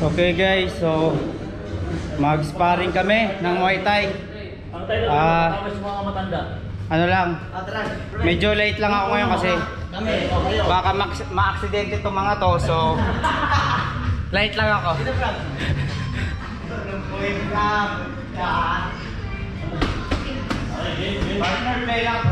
Okay guys, so mag-sparring kami ng Muay Thai. Ano lang, medyo late lang ako ngayon kasi baka ma-aksidente itong mga to, so late lang ako. Partner play lang.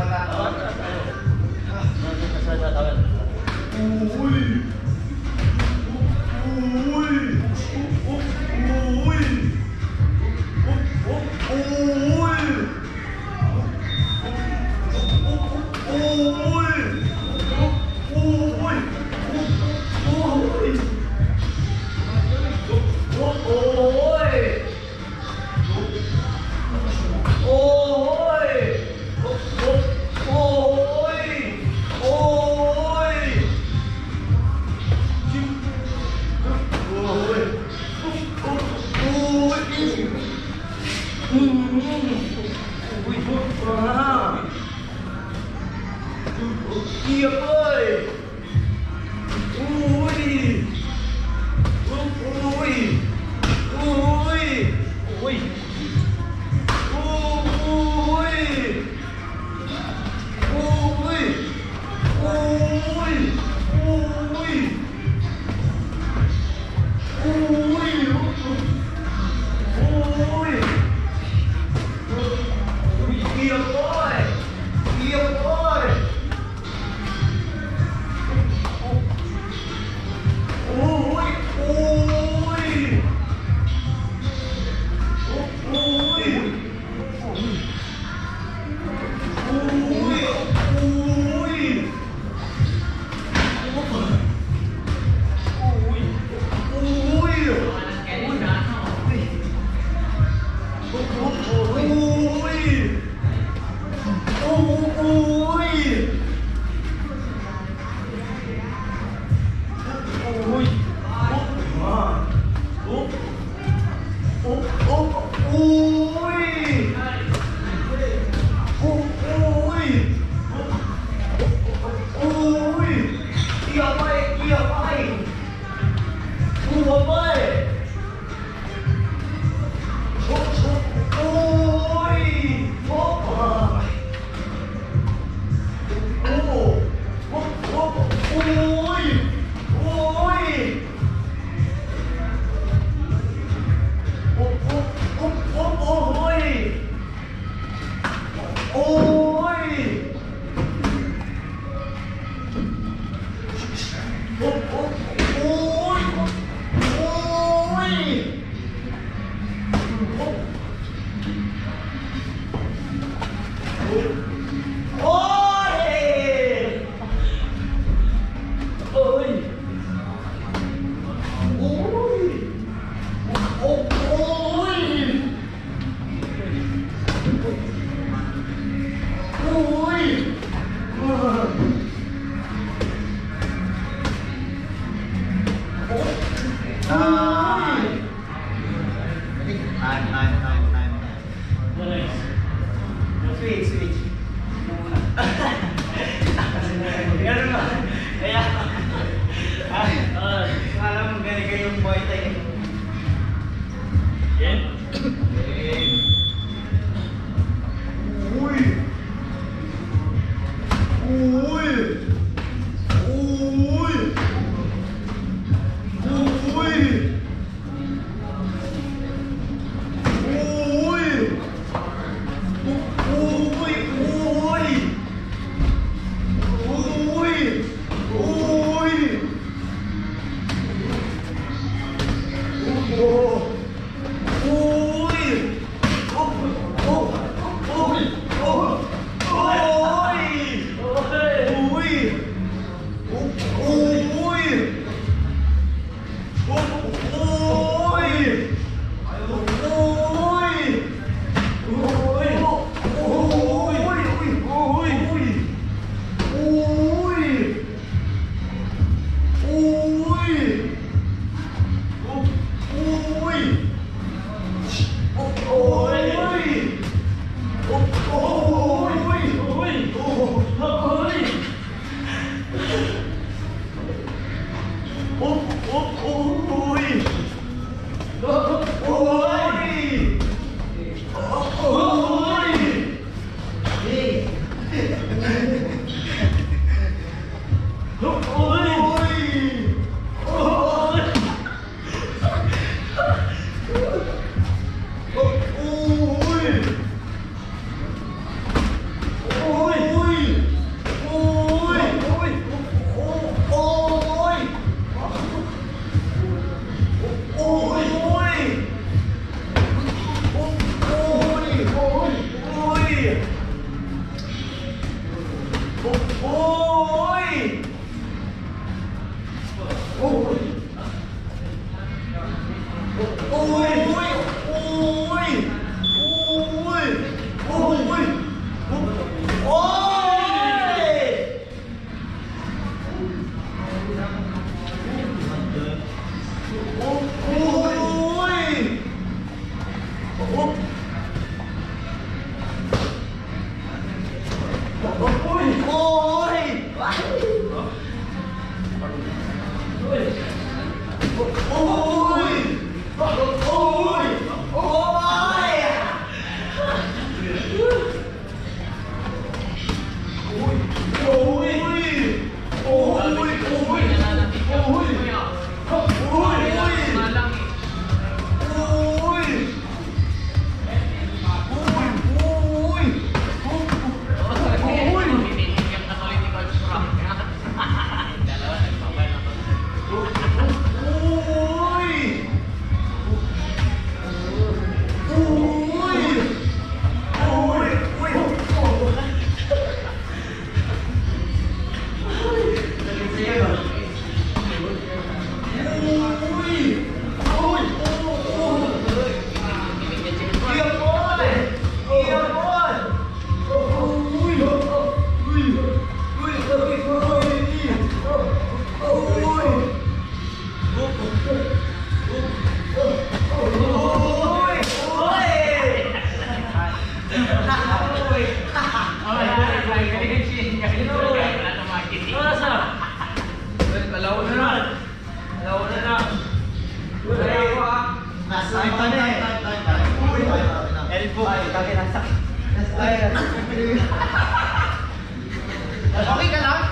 Okay ka lang?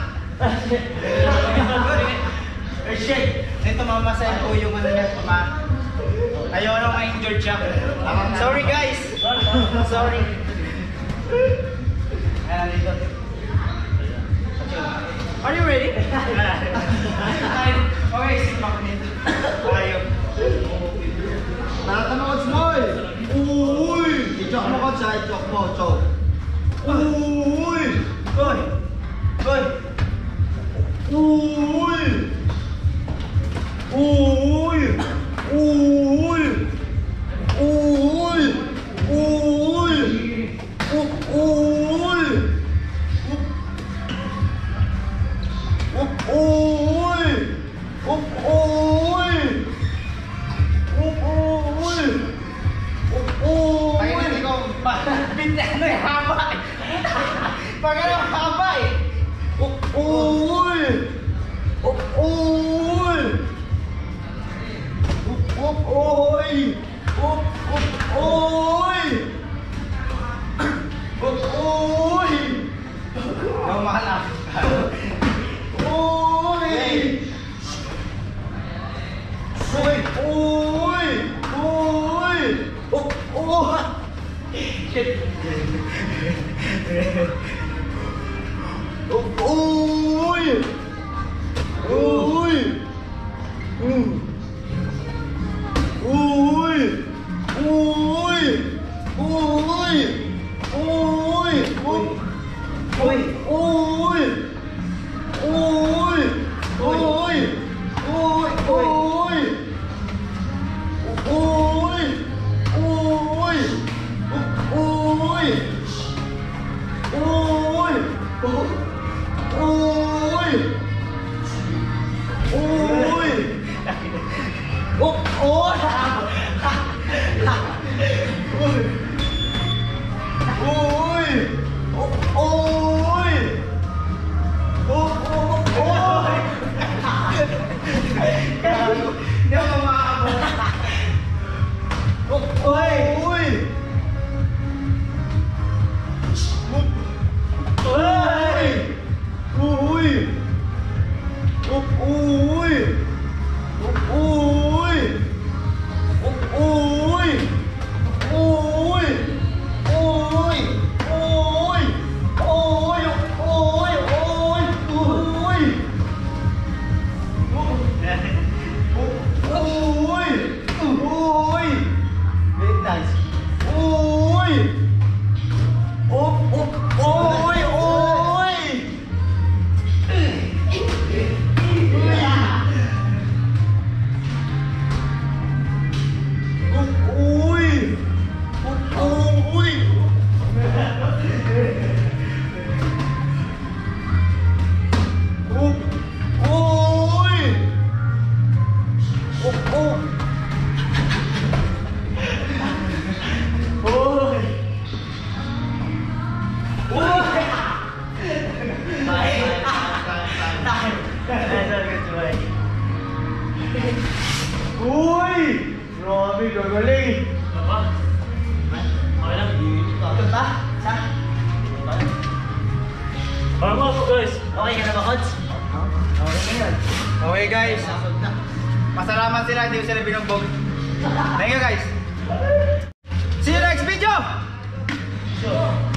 Shit! Ito mamasahin ko yung ano niya. Ayaw na ma-injured siya. Sorry guys! Sorry. Ayan dito. Are you ready? Okay, sit back nito. Ayaw. Nakatanood small! Uy! I-choke mo ko siya, i-choke mo, choke. Uy! Goy! Goy! Uy! Uy! Uy! Uy! Uy! Uy! Ay, hindi ko. Ano eh, haba eh. Pag ano, haba eh. Uy! Uy! Uy! Uy! Yung mahalap. Uy! Uy! Uy! Shit. Uy! Uy! Uy! Uy! Uy! Uy! Uy! Uy! Uy! Uy! Uy! Uy! Uy! Uy! Uy! Uy! Uy! Uy! Uy! Uy! Grabe, gagaling. Okay lang. Ito ba? Sa? Vamos, guys. Okay ka na ba, Coach? Okay na yan. Okay guys, pasalamat sila, hindi ko sila binugbog. Thank you guys. See you next video!